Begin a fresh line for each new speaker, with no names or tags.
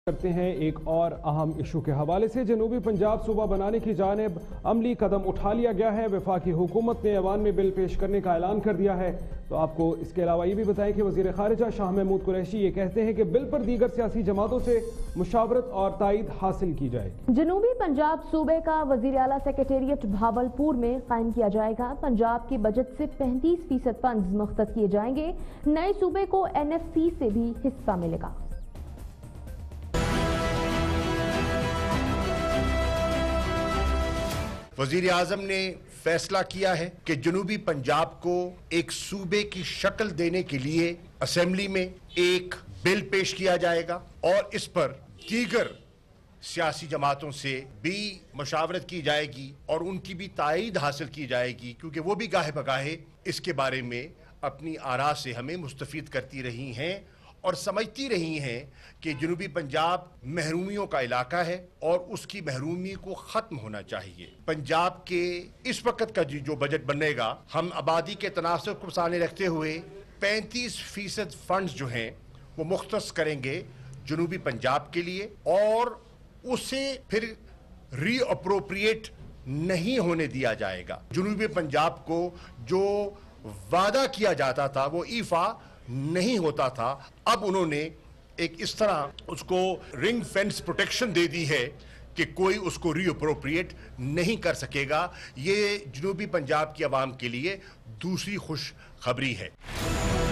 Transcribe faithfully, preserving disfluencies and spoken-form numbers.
करते हैं एक और अहम इशू के हवाले से। जनूबी पंजाब सूबा बनाने की जानिब अमली कदम उठा लिया गया है। वफाकी हुकूमत ने ऐवान में बिल पेश करने का ऐलान कर दिया है। तो आपको इसके अलावा ये भी बताएं कि वजीर खारिजा शाह महमूद कुरैशी ये कहते हैं कि बिल पर दीगर सियासी जमातों से मुशावरत और तायद हासिल की जाए।
जनूबी पंजाब सूबे का वजीर आला सेक्रेटेरिएट भावलपुर में कायम किया जाएगा। पंजाब के बजट से पैंतीस फीसद फंड मुख्तस किए जाएंगे। नए सूबे को एन एफ सी से भी हिस्सा मिलेगा।
वजीर आजम ने फैसला किया है कि जनूबी पंजाब को एक सूबे की शक्ल देने के लिए असेंबली में एक बिल पेश किया जाएगा और इस पर दीगर सियासी जमातों से भी मशावरत की जाएगी और उनकी भी तायद हासिल की जाएगी, क्योंकि वो भी गाहे बगाहे इसके बारे में अपनी आरा से हमें मुस्तफीद करती रही हैं और समझती रही हैं कि जनूबी पंजाब महरूमियों का इलाका है और उसकी महरूमी को ख़त्म होना चाहिए। पंजाब के इस वक्त का जो बजट बनेगा, हम आबादी के तनासब को सामने रखते हुए पैंतीस फीसद फंड्स जो हैं वो मुख्तस करेंगे जनूबी पंजाब के लिए और उसे फिर रीअप्रोप्रिएट नहीं होने दिया जाएगा। जनूबी पंजाब को जो वादा किया जाता था वो ईफा नहीं होता था। अब उन्होंने एक इस तरह उसको रिंग फेंस प्रोटेक्शन दे दी है कि कोई उसको रीअप्रोप्रिएट नहीं कर सकेगा। ये जनूबी पंजाब की आवाम के लिए दूसरी खुश खबरी है।